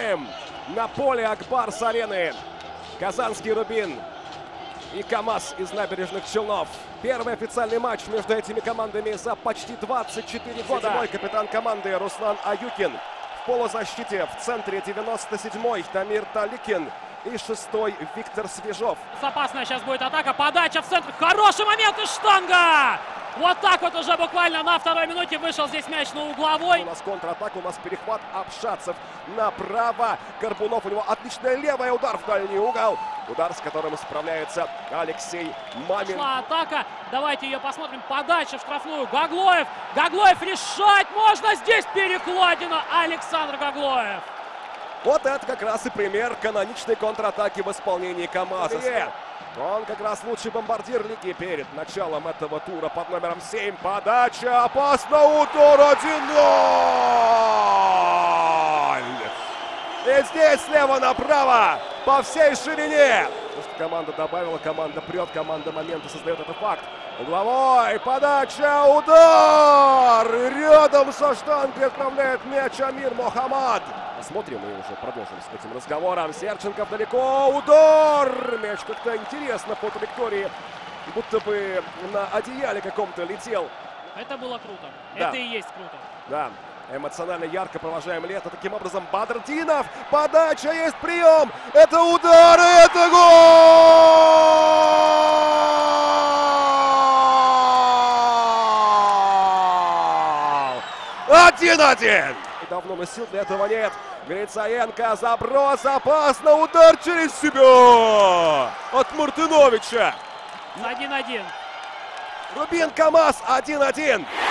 Наблюдаем на поле Акбарс-арены. Казанский Рубин и КамАЗ из Набережных Челнов. Первый официальный матч между этими командами за почти 24 года. 7-й капитан команды Руслан Аюкин. В полузащите в центре 97-й Дамир Таликин. И 6-й Виктор Свежов. Опасная сейчас будет атака. Подача в центр. Хороший момент и штанга! Вот так вот уже буквально на второй минуте вышел здесь мяч на угловой. У нас контратака, у нас перехват. Абшацев направо. Горбунов, у него отличная левая, удар в дальний угол. Удар, с которым справляется Алексей Мамин. Шла атака. Давайте ее посмотрим. Подача в штрафную. Гаглоев. Гаглоев, решать можно. Здесь перекладина. Александр Гаглоев. Вот это как раз и пример каноничной контратаки в исполнении КамАЗа. Он как раз лучший бомбардир лиги перед началом этого тура под номером 7. Подача, опасно, удар 1-0! И здесь слева направо, по всей ширине. То, что команда добавила, команда прет, команда моменты создает, это факт. Угловой, подача, удар! Рядом со штангой отправляет мяч Амир Мохаммад. Посмотрим и уже продолжим с этим разговором. Серченков далеко, удар! Мяч как-то интересно по траектории, будто бы на одеяле каком-то летел. Это было круто. Да. Это и есть круто. Да, эмоционально ярко провожаем лето. Таким образом, Бадрдинов, подача, есть прием. Это удар, и это гол! 1-1! Давно, но сил для этого нет. Грицаенко, заброс, опасно, удар через себя от Мартыновича. 1-1. Рубин КамАЗ 1-1.